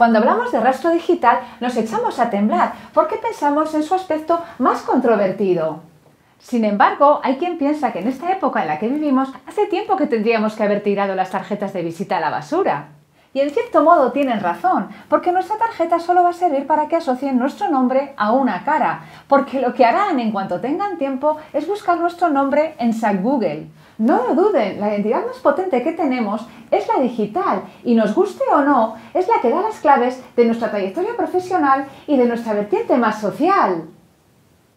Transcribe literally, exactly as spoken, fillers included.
Cuando hablamos de rastro digital nos echamos a temblar porque pensamos en su aspecto más controvertido. Sin embargo, hay quien piensa que en esta época en la que vivimos hace tiempo que tendríamos que haber tirado las tarjetas de visita a la basura. Y en cierto modo tienen razón, porque nuestra tarjeta solo va a servir para que asocien nuestro nombre a una cara, porque lo que harán en cuanto tengan tiempo es buscar nuestro nombre en S A C Google. No lo duden, la identidad más potente que tenemos es la digital y, nos guste o no, es la que da las claves de nuestra trayectoria profesional y de nuestra vertiente más social.